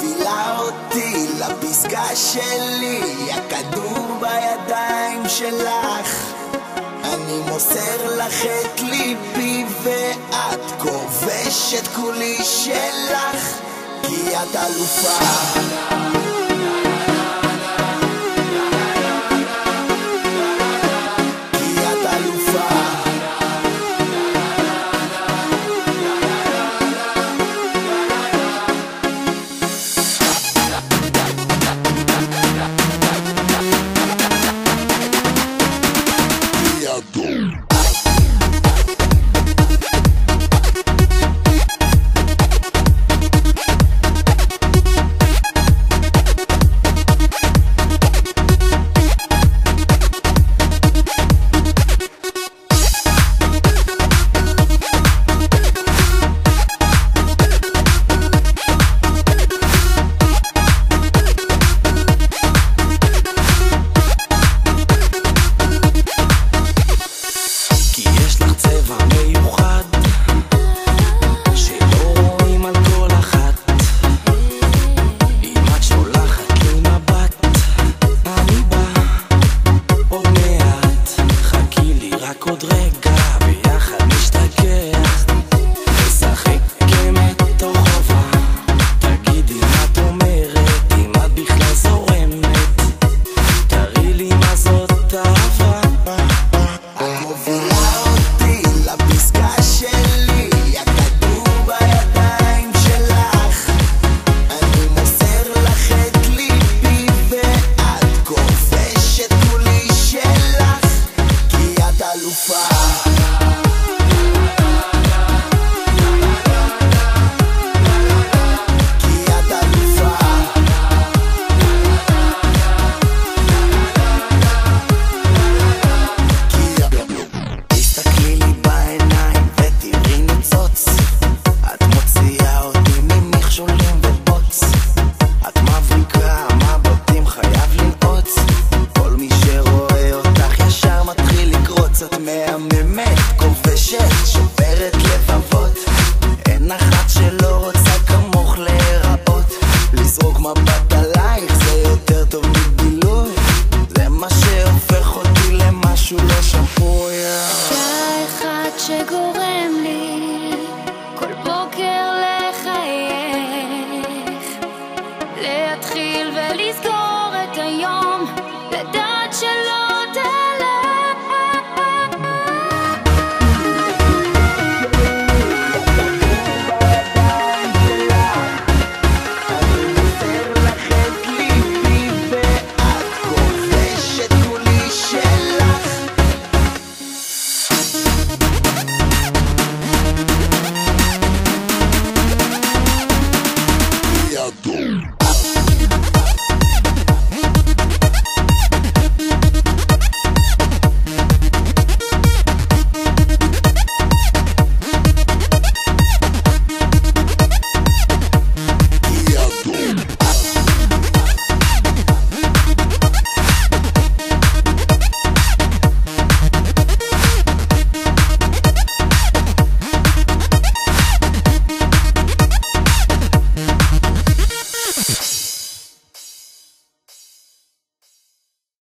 מובילה אותי לפסגה שלי, הכדור בידיים שלך, אני מוסר לך את ליבי ואת כובשת כולי שלך, כי את אלופה. מהממת, כובשת, שוברת לבבות, אין אחת שלא רוצה כמוך להיראות, לזרוק מבט עלייך זה יותר טוב מגילוי, זה מה שהופך אותי למשהו לא שפוי. אתה אחד שגורם לי כל בוקר לחייך, להתחיל ולסגור את היום